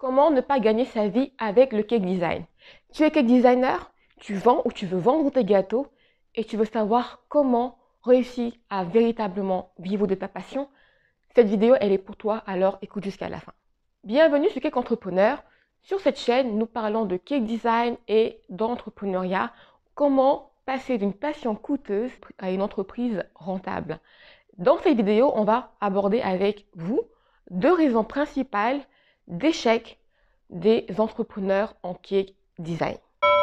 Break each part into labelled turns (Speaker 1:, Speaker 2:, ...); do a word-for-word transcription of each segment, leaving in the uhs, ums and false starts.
Speaker 1: Comment ne pas gagner sa vie avec le cake design? Tu es cake designer, tu vends ou tu veux vendre tes gâteaux et tu veux savoir comment réussir à véritablement vivre de ta passion. Cette vidéo, elle est pour toi, alors écoute jusqu'à la fin. Bienvenue sur Cake Entrepreneur. Sur cette chaîne, nous parlons de cake design et d'entrepreneuriat. Comment passer d'une passion coûteuse à une entreprise rentable. Dans cette vidéo, on va aborder avec vous deux raisons principales d'échec des entrepreneurs en cake design.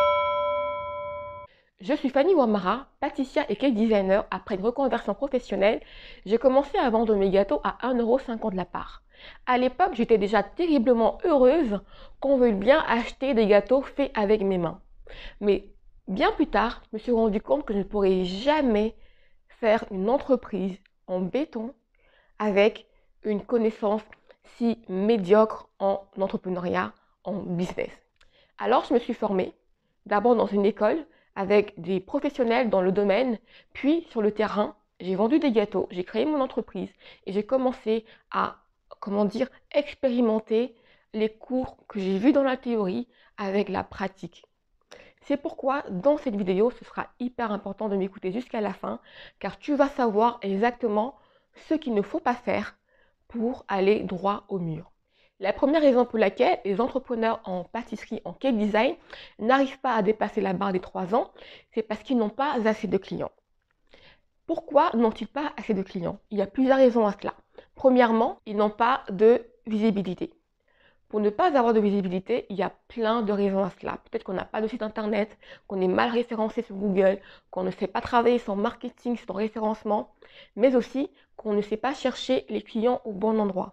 Speaker 1: Je suis Fanny Wamara, pâtissière et cake designer. Après une reconversion professionnelle, j'ai commencé à vendre mes gâteaux à un euro cinquante la part. À l'époque, j'étais déjà terriblement heureuse qu'on veuille bien acheter des gâteaux faits avec mes mains. Mais bien plus tard, je me suis rendu compte que je ne pourrais jamais faire une entreprise en béton avec une connaissance si médiocre en entrepreneuriat, en business. Alors, je me suis formée d'abord dans une école avec des professionnels dans le domaine, puis sur le terrain, j'ai vendu des gâteaux, j'ai créé mon entreprise et j'ai commencé à, comment dire, expérimenter les cours que j'ai vus dans la théorie avec la pratique. C'est pourquoi dans cette vidéo, ce sera hyper important de m'écouter jusqu'à la fin, car tu vas savoir exactement ce qu'il ne faut pas faire pour aller droit au mur. La première raison pour laquelle les entrepreneurs en pâtisserie, en cake design, n'arrivent pas à dépasser la barre des trois ans, c'est parce qu'ils n'ont pas assez de clients. Pourquoi n'ont-ils pas assez de clients? Il y a plusieurs raisons à cela. Premièrement, ils n'ont pas de visibilité. Pour ne pas avoir de visibilité, il y a plein de raisons à cela. Peut-être qu'on n'a pas de site internet, qu'on est mal référencé sur Google, qu'on ne sait pas travailler son marketing, son référencement, mais aussi qu'on ne sait pas chercher les clients au bon endroit.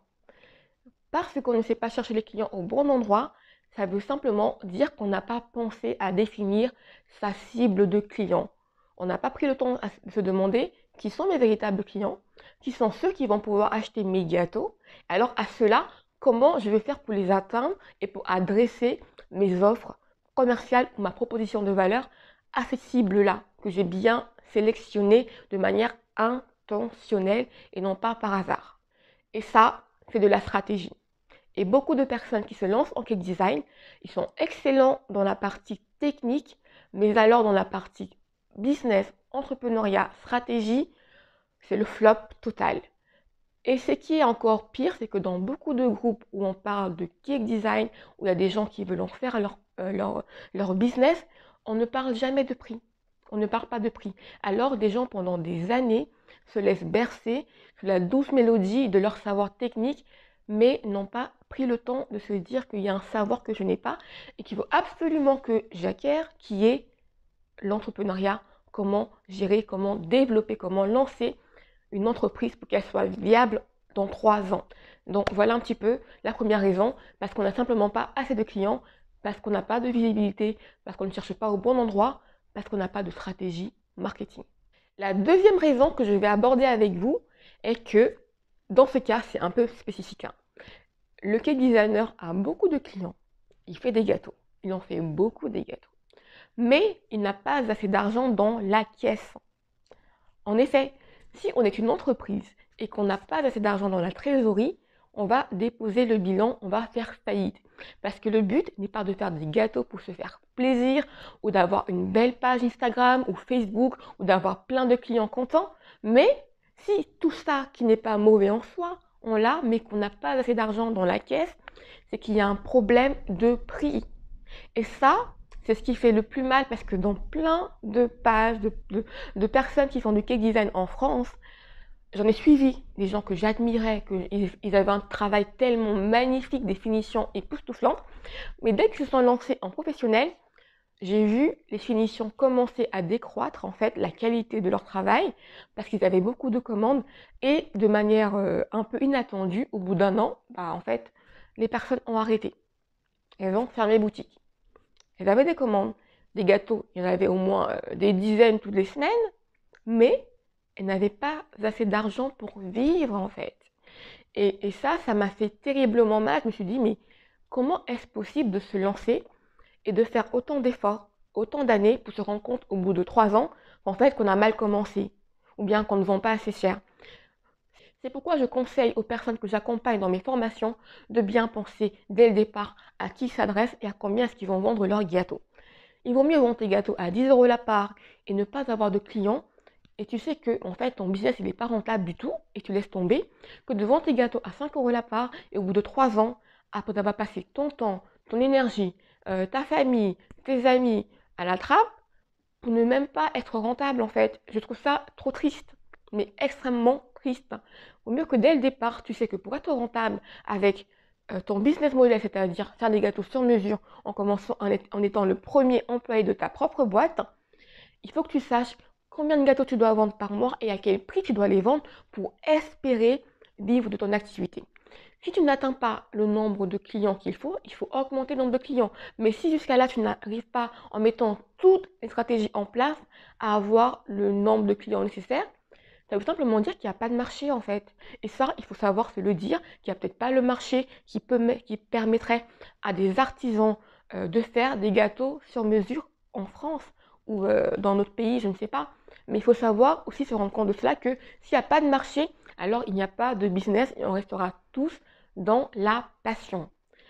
Speaker 1: Parce qu'on ne sait pas chercher les clients au bon endroit, ça veut simplement dire qu'on n'a pas pensé à définir sa cible de clients. On n'a pas pris le temps de se demander qui sont mes véritables clients, qui sont ceux qui vont pouvoir acheter mes gâteaux. Alors à cela, comment je vais faire pour les atteindre et pour adresser mes offres commerciales ou ma proposition de valeur à cette cible-là que j'ai bien sélectionnée de manière intentionnelle et non pas par hasard. Et ça, c'est de la stratégie. Et beaucoup de personnes qui se lancent en cake design, ils sont excellents dans la partie technique, mais alors dans la partie business, entrepreneuriat, stratégie, c'est le flop total. Et ce qui est encore pire, c'est que dans beaucoup de groupes où on parle de cake design, où il y a des gens qui veulent en faire leur, euh, leur, leur business, on ne parle jamais de prix. On ne parle pas de prix. Alors des gens pendant des années se laissent bercer sous la douce mélodie de leur savoir technique, mais n'ont pas pris le temps de se dire qu'il y a un savoir que je n'ai pas et qu'il faut absolument que j'acquière, qui est l'entrepreneuriat, comment gérer, comment développer, comment lancer une entreprise pour qu'elle soit viable dans trois ans. Donc voilà un petit peu la première raison, parce qu'on n'a simplement pas assez de clients, parce qu'on n'a pas de visibilité, parce qu'on ne cherche pas au bon endroit, parce qu'on n'a pas de stratégie marketing. La deuxième raison que je vais aborder avec vous est que dans ce cas, c'est un peu spécifique. Hein. Le cake designer a beaucoup de clients, il fait des gâteaux, il en fait beaucoup des gâteaux, mais il n'a pas assez d'argent dans la caisse. En effet, si on est une entreprise et qu'on n'a pas assez d'argent dans la trésorerie, on va déposer le bilan, on va faire faillite. Parce que le but n'est pas de faire des gâteaux pour se faire plaisir ou d'avoir une belle page Instagram ou Facebook ou d'avoir plein de clients contents. Mais si tout ça qui n'est pas mauvais en soi, on l'a, mais qu'on n'a pas assez d'argent dans la caisse, c'est qu'il y a un problème de prix. Et ça, c'est ce qui fait le plus mal parce que dans plein de pages de, de, de personnes qui font du cake design en France, j'en ai suivi des gens que j'admirais, qu'ils ils avaient un travail tellement magnifique, des finitions époustouflantes. Mais dès qu'ils se sont lancés en professionnel, j'ai vu les finitions commencer à décroître, en fait, la qualité de leur travail, parce qu'ils avaient beaucoup de commandes et de manière euh, un peu inattendue, au bout d'un an, bah, en fait, les personnes ont arrêté. Elles ont fermé boutique. Elles avaient des commandes, des gâteaux, il y en avait au moins euh, des dizaines toutes les semaines, mais elles n'avaient pas assez d'argent pour vivre en fait. Et, et ça, ça m'a fait terriblement mal. Je me suis dit, mais comment est-ce possible de se lancer et de faire autant d'efforts, autant d'années pour se rendre compte au bout de trois ans, en fait, qu'on a mal commencé ou bien qu'on ne vend pas assez cher. C'est pourquoi je conseille aux personnes que j'accompagne dans mes formations de bien penser dès le départ à qui ils s'adressent et à combien est-ce qu'ils vont vendre leur gâteau. Il vaut mieux vendre tes gâteaux à dix euros la part et ne pas avoir de clients, et tu sais que en fait ton business il n'est pas rentable du tout et tu laisses tomber, que de vendre tes gâteaux à cinq euros la part et au bout de trois ans, après avoir passé ton temps, ton énergie, euh, ta famille, tes amis à la trappe, pour ne même pas être rentable en fait. Je trouve ça trop triste, mais extrêmement triste. Au mieux que dès le départ, tu sais que pour être rentable avec euh, ton business model, c'est-à-dire faire des gâteaux sur mesure en commençant en, en étant le premier employé de ta propre boîte, il faut que tu saches combien de gâteaux tu dois vendre par mois et à quel prix tu dois les vendre pour espérer vivre de ton activité. Si tu n'atteins pas le nombre de clients qu'il faut, il faut augmenter le nombre de clients. Mais si jusqu'à là, tu n'arrives pas en mettant toutes les stratégies en place à avoir le nombre de clients nécessaires, ça veut simplement dire qu'il n'y a pas de marché en fait. Et ça, il faut savoir se le dire, qu'il n'y a peut-être pas le marché qui, peut, qui permettrait à des artisans euh, de faire des gâteaux sur mesure en France ou euh, dans notre pays, je ne sais pas. Mais il faut savoir aussi se rendre compte de cela que s'il n'y a pas de marché, alors il n'y a pas de business et on restera tous dans la passion.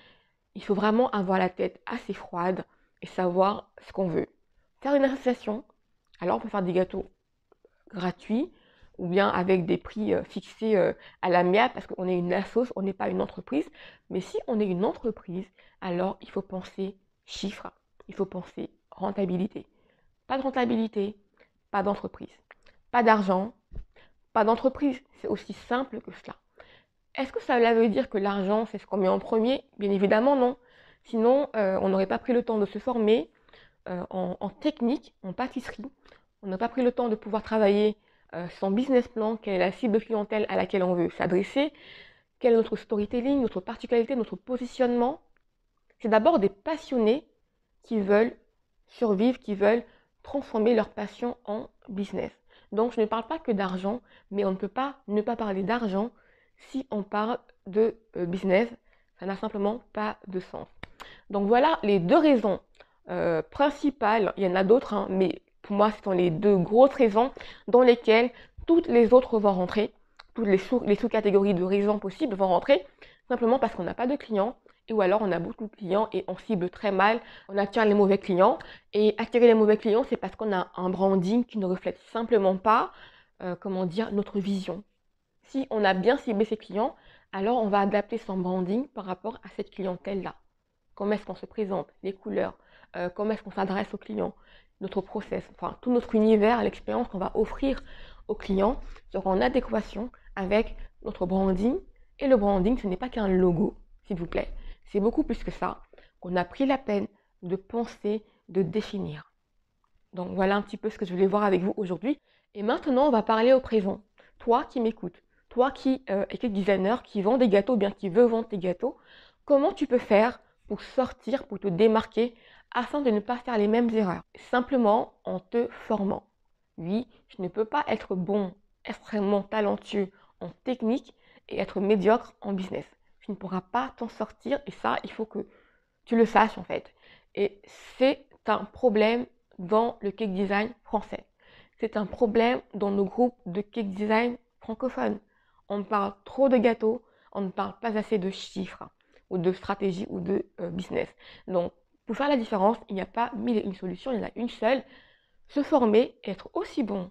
Speaker 1: Il faut vraiment avoir la tête assez froide et savoir ce qu'on veut. Faire une association, alors on peut faire des gâteaux gratuits ou bien avec des prix euh, fixés euh, à l'amiable parce qu'on est une assoce, on n'est pas une entreprise. Mais si on est une entreprise, alors il faut penser chiffres, il faut penser rentabilité. Pas de rentabilité, pas d'entreprise. Pas d'argent, pas d'entreprise. C'est aussi simple que cela. Est-ce que ça veut dire que l'argent, c'est ce qu'on met en premier? Bien évidemment, non. Sinon, euh, on n'aurait pas pris le temps de se former euh, en, en technique, en pâtisserie. On n'a pas pris le temps de pouvoir travailler euh, son business plan, quelle est la cible de clientèle à laquelle on veut s'adresser, quel est notre storytelling, notre particularité, notre positionnement. C'est d'abord des passionnés qui veulent survivre, qui veulent transformer leur passion en business. Donc, je ne parle pas que d'argent, mais on ne peut pas ne pas parler d'argent si on parle de euh, business. Ça n'a simplement pas de sens. Donc, voilà les deux raisons euh, principales. Il y en a d'autres, hein, mais pour moi, ce sont les deux grosses raisons dans lesquelles toutes les autres vont rentrer. Toutes les, sous, les sous-catégories de raisons possibles vont rentrer, simplement parce qu'on n'a pas de clients. Et ou alors on a beaucoup de clients et on cible très mal, on attire les mauvais clients. Et attirer les mauvais clients, c'est parce qu'on a un branding qui ne reflète simplement pas, euh, comment dire, notre vision. Si on a bien ciblé ses clients, alors on va adapter son branding par rapport à cette clientèle-là. Comment est-ce qu'on se présente, les couleurs, euh, comment est-ce qu'on s'adresse aux clients, notre process, enfin tout notre univers, l'expérience qu'on va offrir aux clients sera en adéquation avec notre branding. Et le branding, ce n'est pas qu'un logo, s'il vous plaît. C'est beaucoup plus que ça, qu'on a pris la peine de penser, de définir. Donc voilà un petit peu ce que je voulais voir avec vous aujourd'hui. Et maintenant, on va parler au présent. Toi qui m'écoutes, toi qui euh, es cake designer, qui vend des gâteaux, bien qui veut vendre tes gâteaux, comment tu peux faire pour sortir, pour te démarquer, afin de ne pas faire les mêmes erreurs? Simplement en te formant. Oui, tu ne peux pas être bon, extrêmement talentueux en technique et être médiocre en business. Tu ne pourras pas t'en sortir et ça, il faut que tu le saches en fait. Et c'est un problème dans le cake design français. C'est un problème dans nos groupes de cake design francophones. On parle trop de gâteaux, on ne parle pas assez de chiffres ou de stratégie ou de euh, business. Donc, pour faire la différence, il n'y a pas mille et une solutions, il y en a une seule. Se former et être aussi bon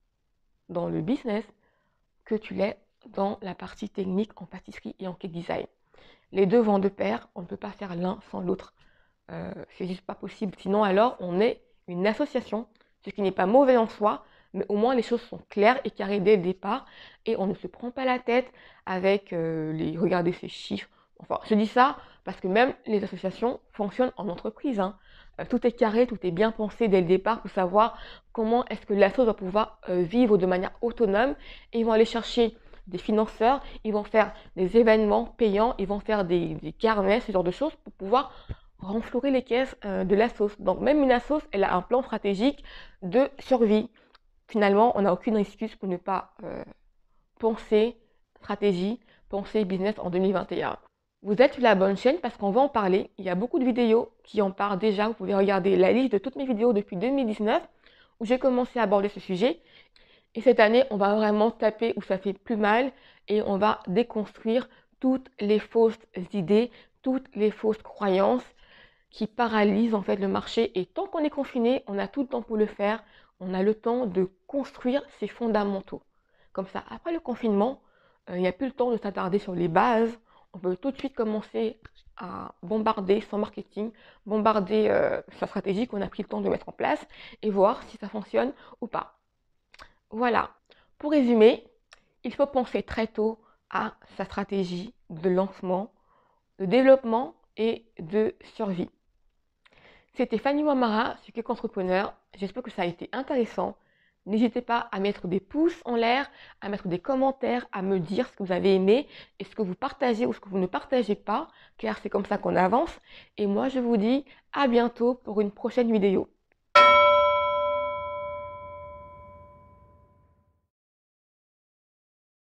Speaker 1: dans le business que tu l'es dans la partie technique en pâtisserie et en cake design. Les deux vont de pair, on ne peut pas faire l'un sans l'autre. Euh, c'est juste pas possible. Sinon, alors, on est une association, ce qui n'est pas mauvais en soi, mais au moins les choses sont claires et carrées dès le départ et on ne se prend pas la tête avec euh, les regarder ces chiffres. Enfin, je dis ça parce que même les associations fonctionnent en entreprise. Hein. Euh, tout est carré, tout est bien pensé dès le départ pour savoir comment est-ce que l'asso va pouvoir euh, vivre de manière autonome et ils vont aller chercher des financeurs, ils vont faire des événements payants, ils vont faire des, des carnets, ce genre de choses pour pouvoir renflouer les caisses euh, de la sauce. Donc même une assoce, elle a un plan stratégique de survie. Finalement, on n'a aucune excuse pour ne pas euh, penser stratégie, penser business en deux mille vingt et un. Vous êtes sur la bonne chaîne parce qu'on va en parler. Il y a beaucoup de vidéos qui en parlent déjà. Vous pouvez regarder la liste de toutes mes vidéos depuis deux mille dix-neuf où j'ai commencé à aborder ce sujet. Et cette année, on va vraiment taper où ça fait plus mal et on va déconstruire toutes les fausses idées, toutes les fausses croyances qui paralysent en fait le marché. Et tant qu'on est confiné, on a tout le temps pour le faire. On a le temps de construire ses fondamentaux. Comme ça, après le confinement, euh, il n'y a plus le temps de s'attarder sur les bases. On peut tout de suite commencer à bombarder son marketing, bombarder euh, sa stratégie qu'on a pris le temps de mettre en place et voir si ça fonctionne ou pas. Voilà. Pour résumer, il faut penser très tôt à sa stratégie de lancement, de développement et de survie. C'était Fanny Wamara, je suis entrepreneur. J'espère que ça a été intéressant. N'hésitez pas à mettre des pouces en l'air, à mettre des commentaires, à me dire ce que vous avez aimé et ce que vous partagez ou ce que vous ne partagez pas, car c'est comme ça qu'on avance. Et moi, je vous dis à bientôt pour une prochaine vidéo.